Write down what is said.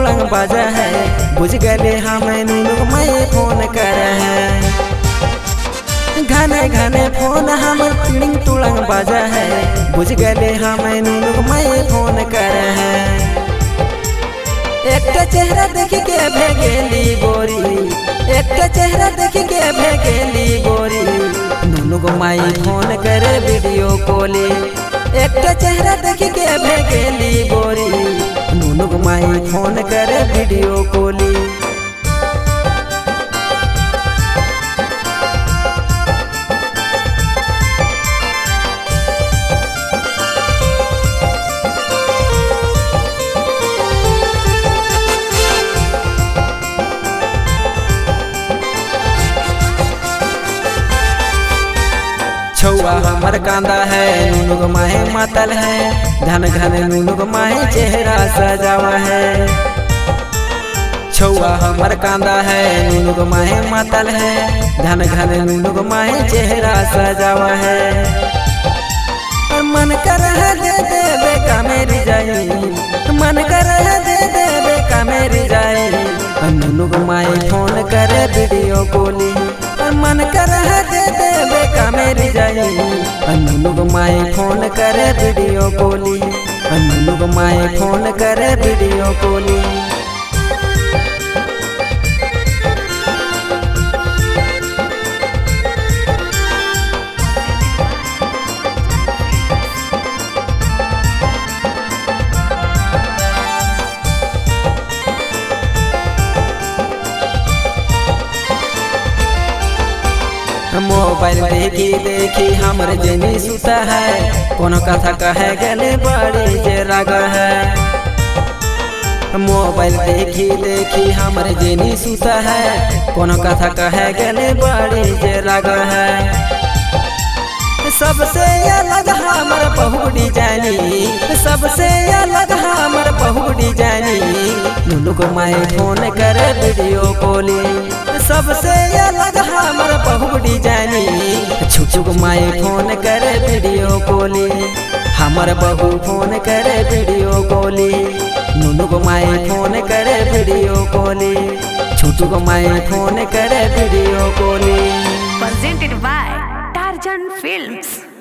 तुड़ंग बाजा है, बुझ गए हमें नुनुक मैं फोन कर है। घने घने फोन हमर टिड़िंग तुड़ंग बाजा है, बुझ गए हमें नुनुक मैं फोन कर है। एक चेहरा देख के भेगेली गोरी, एक चेहरा देख के भेगेली गोरी, नुनुक माई फोन करे वीडियो कॉली। एक चेहरा देख के भेगेली गोरी, नुनुक माई फोन करे वीडियो कॉली। छुआ हमर कांदा है, नुनुक माहे मातल है, घन घन नुनुक माहे चेहरा सजावा है। छुआ हमर कांदा है, नुनुक माहे मातल है, घन घन नुनुक माहे चेहरा सजावा है। और मन कर दे देवे का मेरी जाई, मन कर दे देवे का मेरी जाई, नुनुक माहे फोन करे वीडियो कॉली। मन कर दे देवे का मेरी जाई, नुनुक माई फोन करे वीडियो कॉली, नुनुक माई फोन करे वीडियो कॉली। मोबाइल देखी देखी हमर जनी सुता है, कोनो कथा कहे गले बड़ी जे राग है। मोबाइल देखी देखी हमर जनी सुता है, कोनो कथा कहे गले बड़ी जे राग है। सबसे अलग हमर बहुड़ी जानी, सबसे अलग हमर बहुड़ी जानी, नुनुक माई फोन करे वीडियो कॉली। सबसे अलग हमर बहुड़ी जानी, छुचुक माई फोन करे वीडियो कॉली। हमर बहू फोन करे वीडियो कॉली, नुनुक माई फोन करे वीडियो कॉली, छुचुक माई फोन करे वीडियो कॉली। Presented by Tarzan Films।